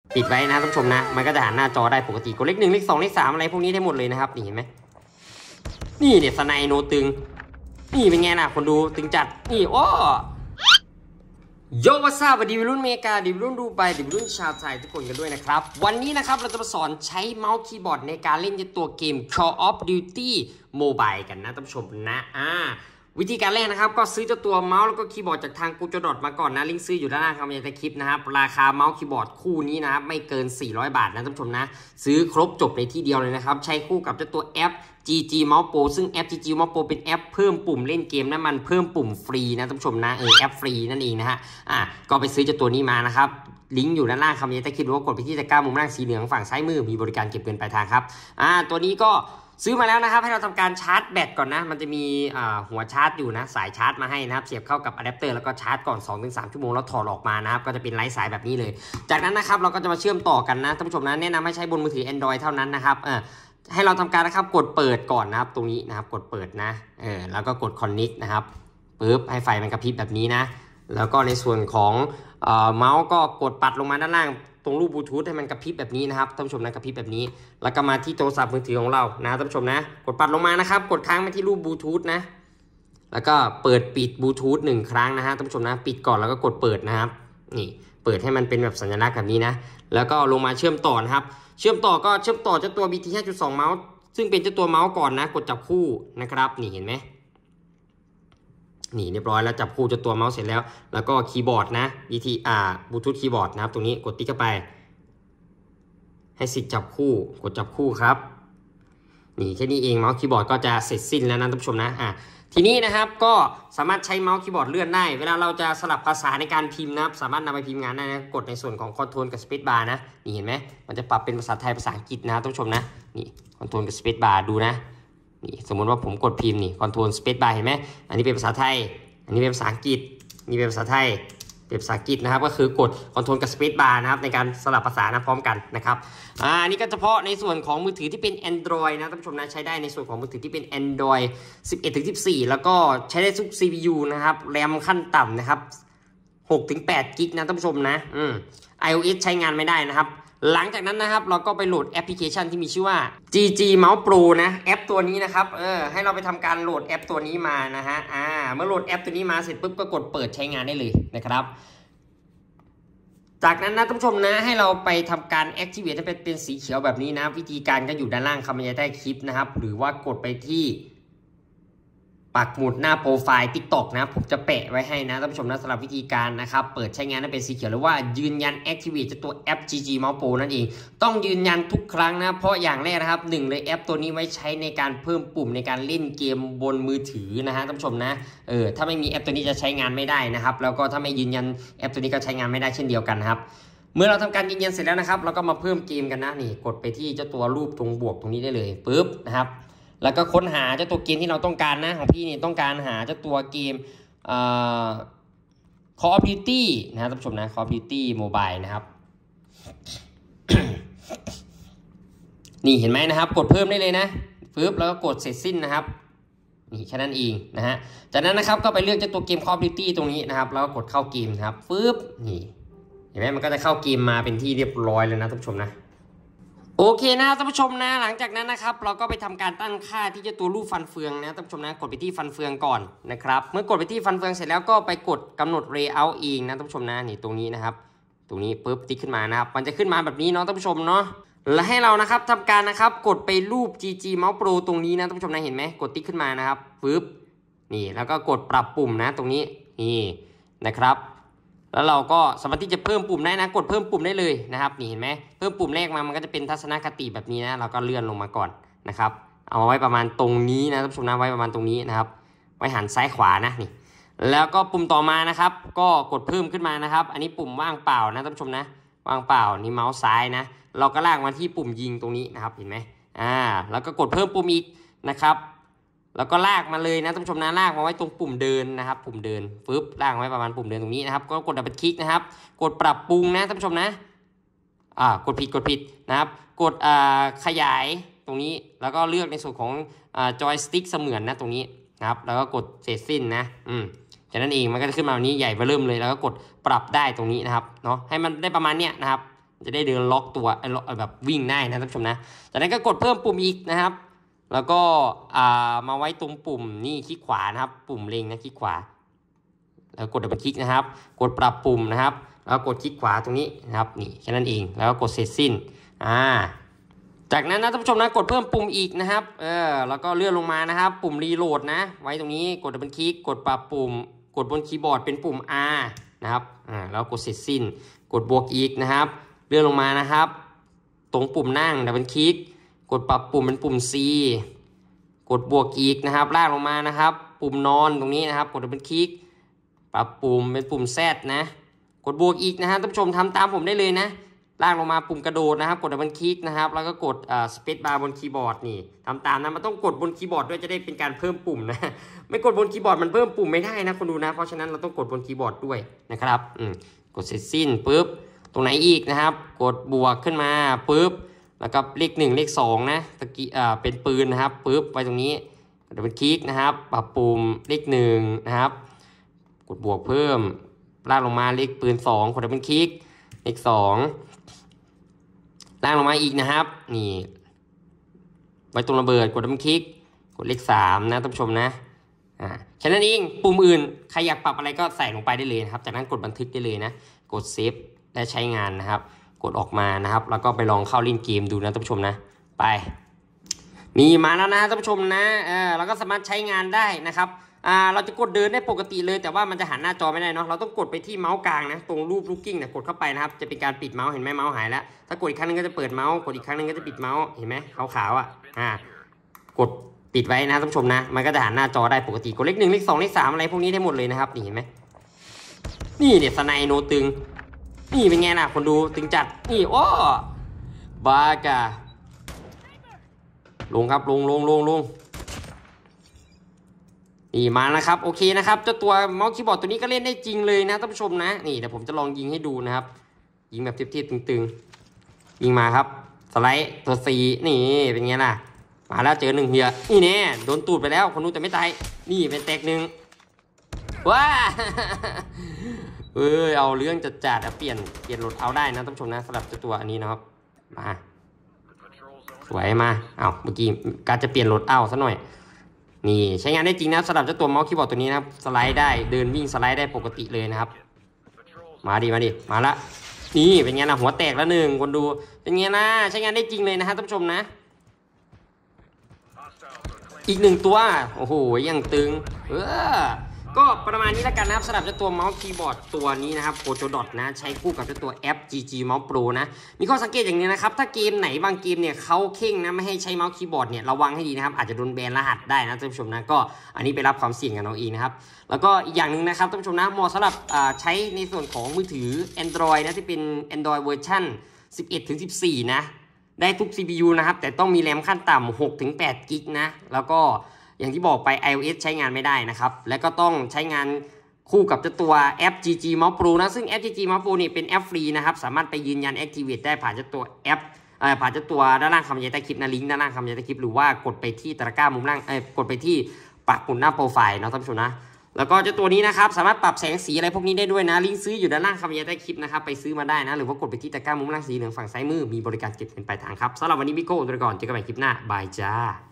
ปิดไว้นะท่านผู้ชมนะมันก็จะหันหน้าจอได้ปกติกดเลข 1เลข 2เลข 3อะไรพวกนี้ได้หมดเลยนะครับนี่เห็นไหมนี่เนี่ยสไนโนตึงนี่เป็นไงล่ะคนดูตึงจัดนี่โอ้โยวัสซาบดีวิรุ่นเมกาดีวิรุ่นดูไปดีวิรุ่นชาวไทยทุกคนกันด้วยนะครับวันนี้นะครับเราจะมาสอนใช้เมาส์คีย์บอร์ดในการเล่นตัวเกม Call of Duty Mobile กันนะท่านผู้ชมนะวิธีการแรกนะครับก็ซื้อเจ้าตัวเมาส์แล้วก็คีย์บอร์ดจากทางกูจดอทมาก่อนนะลิงก์ซื้ออยู่ด้านล่างคำบรรยายใต้คลิปนะครับราคาเมาส์คีย์บอร์ดคู่นี้นะครับไม่เกิน400 บาทนะท่านผู้ชมนะซื้อครบจบในที่เดียวเลยนะครับใช้คู่กับเจ้าตัวแอป GG Mouse Pro ซึ่งแอป GG Mouse Pro เป็นแอปเพิ่มปุ่มเล่นเกมนะมันเพิ่มปุ่มฟรีนะท่านผู้ชมนะแอปฟรีนั่นเองนะฮะก็ไปซื้อเจ้าตัวนี้มานะครับลิงก์อยู่ด้านล่างคำบรรยายใต้คลิปหรือว่ากดไปที่ตะกร้ามุมล่างสีเหลืองฝั่งซ้ายมือมีบริการเก็บเงินปลายทางครับตัวนี้ก็ซื้อมาแล้วนะครับให้เราทำการชาร์จแบตก่อนนะมันจะมีหัวชาร์จอยู่นะสายชาร์จมาให้นะครับเสียบเข้ากับอะแดปเตอร์แล้วก็ชาร์จก่อน 2-3 ชั่วโมงแล้วถอดออกมานะครับก็จะเป็นไร้สายแบบนี้เลยจากนั้นนะครับเราก็จะมาเชื่อมต่อกันนะท่านผู้ชมนะแนะนำให้ใช้บนมือถือ Android เท่านั้นนะครับให้เราทำการนะครับกดเปิดก่อนนะครับตรงนี้นะครับกดเปิดนะแล้วก็กด Connect นะครับปึ๊บให้ไฟมันกระพริบแบบนี้นะแล้วก็ในส่วนของเมาส์ก็กดปัดลงมาด้านล่างตรงรูปบลูทูธให้มันกระพริบแบบนี้นะครับท่านผู้ชมนะกระพริบแบบนี้แล้วก็มาที่โทรศัพท์มือถือของเรานะท่านผู้ชมนะกดปัดลงมานะครับกดค้างมาที่รูปบลูทูธนะแล้วก็เปิดปิดบลูทูธ1 ครั้งนะฮะท่านผู้ชมนะปิดก่อนแล้วก็กดเปิดนะครับนี่เปิดให้มันเป็นแบบสัญลักษณ์แบบนี้นะแล้วก็ลงมาเชื่อมต่อนะครับเชื่อมต่อก็เชื่อมต่อเจ้าตัว BT 5.2 เมาส์ซึ่งเป็นเจ้าตัวเมาส์ก่อนนะกดจับคู่นะครับนี่เห็นไหมนี่เรียบร้อยแล้วจับคู่เจ้าตัวเมาส์เสร็จแล้วก็คีย์บอร์ดนะ BT บลูทูธคีย์บอร์ดนะครับตรงนี้กดติ๊กเข้าไปให้สิทธิ์จับคู่กดจับคู่ครับนี่แค่นี้เองเมาส์คีย์บอร์ดก็จะเสร็จสิ้นแล้วนะท่านผู้ชมนะทีนี้นะครับก็สามารถใช้เมาส์คีย์บอร์ดเลื่อนได้เวลาเราจะสลับภาษาในการพิมพ์นะครับสามารถนำไปพิมพ์งานได้นะกดในส่วนของคอนโทรลกับสเปซบาร์นะนี่เห็นไหมมันจะปรับเป็นภาษาไทยภาษาอังกฤษนะท่านผู้ชมนะนี่คอนโทรลกับสเปซบาร์ดูนะนี่สมมติว่าผมกดพิมพ์นี่คอนโทรลสเปซบาร์เห็นไหมอันนี้เป็นภาษาไทยอันนี้เป็นภาษาอังกฤษนี่เป็นภาษาไทยเป็นภาษาอังกฤษนะครับก็คือกดคอนโทรลกับสเปซบาร์นะครับในการสลับภาษานะพร้อมกันนะครับอันนี้ก็เฉพาะในส่วนของมือถือที่เป็น Android นะท่านผู้ชมนะใช้ได้ในส่วนของมือถือที่เป็น Android 11-14 แล้วก็ใช้ได้ทุก CPU นะครับแรมขั้นต่ำนะครับ6-8 กิกนะท่านผู้ชมนะiOS ใช้งานไม่ได้นะครับหลังจากนั้นนะครับเราก็ไปโหลดแอปพลิเคชันที่มีชื่อว่า GG Mouse Pro นะแอปตัวนี้นะครับให้เราไปทำการโหลดแอปตัวนี้มานะฮะเมื่อโหลดแอปตัวนี้มาเสร็จปุ๊บก็กดเปิดใช้งานได้เลยนะครับจากนั้นนะท่านผู้ชมนะให้เราไปทำการ activate ให้เป็นสีเขียวแบบนี้นะวิธีการก็อยู่ด้านล่างคำบรรยายใต้คลิปนะครับหรือว่ากดไปที่ปักหมุดหน้าโปรไฟล์ TikTok นะผมจะแปะไว้ให้นะท่านผู้ชมนะสำหรับวิธีการนะครับเปิดใช้งานให้เป็นสีเขียวหรือว่ายืนยัน Activate จะตัว แอป GG Mouse Pro นั่นเองต้องยืนยันทุกครั้งนะเพราะอย่างแรกนะครับ1เลยแอปตัวนี้ไว้ใช้ในการเพิ่มปุ่มในการเล่นเกมบนมือถือนะฮะท่านผู้ชมนะถ้าไม่มีแอปตัวนี้จะใช้งานไม่ได้นะครับแล้วก็ถ้าไม่ยืนยันแอปตัวนี้ก็ใช้งานไม่ได้เช่นเดียวกันนะครับเมื่อเราทำการยืนยันเสร็จแล้วนะครับเราก็มาเพิ่มเกมกันนะนี่กดไปที่เจ้าตัวรูปตรงบวกตรงนี้ได้เลยปึ๊บนะครับแล้วก็ค้นหาเจ้าตัวเกมที่เราต้องการนะของพี่นี่ต้องการหาเจ้าตัวเกมCall of Duty นะท่านผู้ชมนะ Call of Duty Mobile นะครับ นี่เห็นไหมนะครับกดเพิ่มได้เลยนะปึ๊บแล้วก็กดเสร็จสิ้นนะครับนี่แค่นั้นเองนะฮะจากนั้นนะครับก็ไปเลือกเจ้าตัวเกม Call of Duty ตรงนี้นะครับแล้วก็กดเข้าเกมนะครับปึ๊บนี่เห็นไหมมันก็จะเข้าเกมมาเป็นที่เรียบร้อยแล้วนะท่านผู้ชมนะโอเคนะท่านผู้ชมนะหลังจากนั้นนะครับเราก็ไปทำการตั้งค่าที่จะตัวรูปฟันเฟืองนะท่านผู้ชมนะกดไปที่ฟันเฟืองก่อนนะครับเมื่อกดไปที่ฟันเฟืองเสร็จแล้วก็ไปกดกำหนด layout เองนะท่านผู้ชมนะนี่ตรงนี้นะครับตรงนี้ปุ๊บติ๊กขึ้นมานะครับมันจะขึ้นมาแบบนี้เนาะท่านผู้ชมเนาะและให้เรานะครับทำการนะครับกดไปรูป GG Mouse Pro ตรงนี้นะท่านผู้ชมนะเห็นไหมกดติ๊กขึ้นมานะครับปุ๊บนี่แล้วก็กดปรับปุ่มนะตรงนี้นี่นะครับแล้วเราก็สามารถที่จะเพิ่มปุ่มได้นะกดเพิ่มปุ่มได้เลยนะครับนี่เห็นไหมเพิ่มปุ่มแรกมามันก็จะเป็นทัศนคติแบบนี้นะเราก็เลื่อนลงมาก่อนนะครับเอาไว้ประมาณตรงนี้นะท่านผู้ชมนะไว้ประมาณตรงนี้นะครับไว้หันซ้ายขวานะนี่แล้วก็ปุ่มต่อมานะครับก็กดเพิ่มขึ้นมานะครับอันนี้ปุ่มว่างเปล่านะท่านผู้ชมนะว่างเปล่านี่เมาส์ซ้ายนะเราก็ลากมาที่ปุ่มยิงตรงนี้นะครับเห็นไหมแล้วก็กดเพิ่มปุ่มอีกนะครับแล้วก็ลากมาเลยนะท่านผู้ชมนะลากมาไว้ตรงปุ่มเดินนะครับปุ่มเดินฟึบลากไว้ประมาณปุ่มเดินตรงนี้นะครับก็กดดับเบิลคลิกนะครับกดปรับปรุงนะท่านผู้ชมนะกดผิดนะครับกดขยายตรงนี้แล้วก็เลือกในส่วนของจอยสติ๊กเสมือนนะตรงนี้นะครับแล้วก็กดเสร็จสิ้นนะจากนั้นเองมันก็จะขึ้นมาแบบนี้ใหญ่เบ้อเริ่มเลยแล้วก็กดปรับได้ตรงนี้นะครับเนาะให้มันได้ประมาณเนี้ยนะครับจะได้เดินล็อกตัวแบบวิ่งได้นะท่านผู้ชมนะจากนั้นก็กดเพิ่มปุ่มอีกนะครับแล้วก็มาไว้ตรงปุ่มนี่คลิกขวานะครับปุ่มเล็งนะคลิกขวาแล้วกดดับเบิลคลิกนะครับกดปรับปุ่มนะครับแล้วกดคลิกขวาตรงนี้นะครับนี่แค่นั้นเองแล้วก็กดเสร็จสิ้นจากนั้นนะท่านผู้ชมนะกดเพิ่มปุ่มอีกนะครับแล้วก็เลื่อนลงมานะครับปุ่มรีโหลดนะไว้ตรงนี้กดดับเบิลคลิกกดปรับปุ่มกดบนคีย์บอร์ดเป็นปุ่ม R นะครับแล้วกดเสร็จสิ้นกดบวกอีกนะครับเลื่อนลงมานะครับตรงปุ่มนั่งดับเบิลคลิกกดปรับปุ่มเป็นปุ่ม C กดบวกอีกนะครับลากลงมานะครับปุ่มนอนตรงนี้นะครับกดดับเบิลคลิกปรับปุ่มเป็นปุ่ม Z นะกดบวกอีกนะฮะท่านผู้ชมทำตามผมได้เลยนะลากลงมาปุ่มกระโดดนะครับกดดับเบิลคลิกนะครับแล้วก็กดสเปซบาร์บนคีย์บอร์ดนี่ทำตามนะมันต้องกดบนคีย์บอร์ดด้วยจะได้เป็นการเพิ่มปุ่มนะไม่กดบนคีย์บอร์ดมันเพิ่มปุ่มไม่ได้นะคนดูนะเพราะฉะนั้นเราต้องกดบนคีย์บอร์ดด้วยนะครับกดเสร็จสิ้นปุ๊บตรงไหนอีกนะครับกดบวกขึ้นมาปุ๊บแล้วก็เลข1เลข2นะตะกี้เป็นปืนนะครับปุ๊บไปตรงนี้กดดับเบิลคลิกนะครับปรับปุ่มเลข1นะครับกดบวกเพิ่มลากลงมาเลขปืน2กดดับเบิลคลิกเลข2ลากลงมาอีกนะครับนี่ไว้ตรงระเบิดกดดับเบิลคลิกกดเลข3นะท่านผู้ชมนะแค่นั้นเองปุ่มอื่นใครอยากปรับอะไรก็ใส่ลงไปได้เลยนะครับจากนั้นกดบันทึกได้เลยนะกดเซฟและใช้งานนะครับกดออกมานะครับแล้วก็ไปลองเข้าเล่นเกมดูนะท่านผู้ชมนะไปนี่มาแล้วนะท่านผู้ชมนะเราก็สามารถใช้งานได้นะครับเราจะกดเดินได้ปกติเลยแต่ว่ามันจะหันหน้าจอไม่ได้เนาะเราต้องกดไปที่เมาส์กลางนะตรงรูปลูกกิ้งเนี่ยกดเข้าไปนะครับจะเป็นการปิดเมาส์เห็นไหมเมาส์หายแล้วถ้ากดอีกครั้งนึงก็จะเปิดเมาส์กดอีกครั้งนึงก็จะปิดเมาส์เห็นไหมขาวๆกดปิดไว้นะท่านผู้ชมนะมันก็จะหันหน้าจอได้ปกติกดเลข1เลข2เลข3อะไรพวกนี้ได้หมดเลยนะครับนี่เห็นไหมนี่เนี่ยสไนโนตึงนี่เป็นไงล่ะคนดูตึงจัดนี่โอ้บากาลงครับลงนี่มานะครับโอเคนะครับเจ้าตัวเมาส์คีย์บอร์ดตัวนี้ก็เล่นได้จริงเลยนะท่านผู้ชมนะนี่เดี๋ยวผมจะลองยิงให้ดูนะครับยิงแบบเทียบๆตึงๆยิงมาครับสไลด์ตัว4นี่เป็นไงล่ะมาแล้วเจอ1เฮียนี่แน่โดนตูดไปแล้วคนนู้นแต่ไม่ตายนี่เป็นแตก1ว้าเอาเรื่องจัดเปลี่ยนรถเอาได้นะท่านผู้ชมนะสำหรับเจ้าตัวอันนี้นะครับมาสวยมาเมื่อกี้การจะเปลี่ยนรถเอาซะหน่อยนี่ใช้งานได้จริงนะสำหรับเจ้าตัวเมาส์คีย์บอร์ดตัวนี้นะครับสไลด์ได้เดินวิ่งสไลด์ได้ปกติเลยนะครับมาดิมาละนี่เป็นไงล่ะหัวแตกแล้ว1คนดูเป็นไงนะใช้งานได้จริงเลยนะฮะท่านผู้ชมนะอีก1ตัวโอ้โหยังตึงก็ประมาณนี้แล้วกันนะครับสำหรับเจ้าตัวเมาส์คีย์บอร์ดตัวนี้นะครับโ o โจดอทนะใช้คู่กับเจ้าตัวแอป GG Mouse Pro นะมีข้อสังเกตอย่างนี้นะครับถ้าเกมไหนบางเกมเนี่ยเขาเข่งนะไม่ให้ใช้เมาส์คีย์บอร์ดเนี่ยระวังให้ดีนะครับอาจจะโดนแบนรหัสได้นะท่านผู้ชมนะก็อันนี้ไปรับความเสี่ยงกับน้องเองนะครับแล้วก็อีกอย่างหนึ่งนะครับท่านผู้ชมนะเหมาะสำหรับใช้ในส่วนของมือถือ Android นะที่เป็น Android เวอร์ชัน 11-14 นะได้ทุก CPU นะครับแต่ต้องมีแรมขั้นต่ำ 6-8 กิกนะแล้วก็อย่างที่บอกไป iOS ใช้งานไม่ได้นะครับและก็ต้องใช้งานคู่กับเจ้าตัวแอป GG Mouse Pro นะซึ่งแอป GG Mouse Pro นี่เป็นแอปฟรีนะครับสามารถไปยืนยัน Activate ได้ผ่านเจ้าตัวแอปผ่านเจ้าตัวด้านล่างคำบรรยายใต้คลิปนะลิงก์ด้านล่างคำบรรยายใต้คลิปหรือว่ากดไปที่ตะกร้ามุมล่างกดไปที่ปักหมุดหน้าโปรไฟล์นะท่านผู้ชมนะแล้วก็เจ้าตัวนี้นะครับสามารถปรับแสงสีอะไรพวกนี้ได้ด้วยนะลิงก์ซื้ออยู่ด้านล่างคำบรรยายใต้คลิปนะครับไปซื้อมาได้นะหรือว่ากดไปที่ตะกร้ามุมล่างสีเหลืองฝั่งซ้ายมือมีบริการเก็บเงินปลายทางครับสำหรับวันนี้พี่โก้ตัวก่อนเจอกันใหม่คลิปหน้าบายจ้า